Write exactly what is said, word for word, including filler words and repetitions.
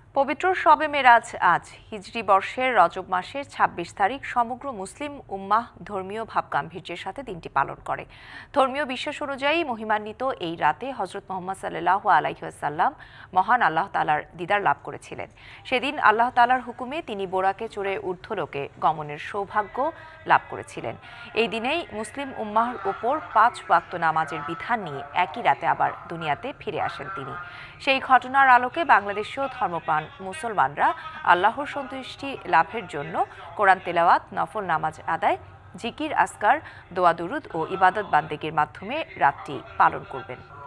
পবিত্র শবে মেরাজ আজ হিজরি বর্ষের রজব মাসের ছাব্বিশ তারিখ সমগ্র মুসলিম উম্মাহ ধর্মীয় ভাবগাম্ভীর্যের সাথে দিনটি পালন করে। ধর্মীয় বিশ্বাস অনুযায়ী মহিমান্বিত এই রাতে হজরত মুহাম্মদ সাল্লাল্লাহু আলাইহি ওয়াসাল্লাম মহান আল্লাহ তাআলার দিদার লাভ করেছিলেন। সেদিন আল্লাহ তাআলার হুকুমে তিনি বোরাকে চড়ে ঊর্ধ্বলোকে গমনের সৌভাগ্য লাভ করেছিলেন। এই দিনেই মুসলিম উম্মাহর উপর পাঁচ ওয়াক্ত নামাজের বিধান নিয়ে একই রাতে আবার দুনিয়াতে ফিরে আসেন তিনি। সেই ঘটনার আলোকে বাংলাদেশেও ধর্মপ্রাণ মুসলমানরা আল্লাহর সন্তুষ্টি লাভের জন্য কোরআন তেলাওয়াত, নফল নামাজ আদায়, জিকির আসকার, দোয়া দুরুদ ও ইবাদত বান্দেগীর মাধ্যমে রাতটি পালন করবেন।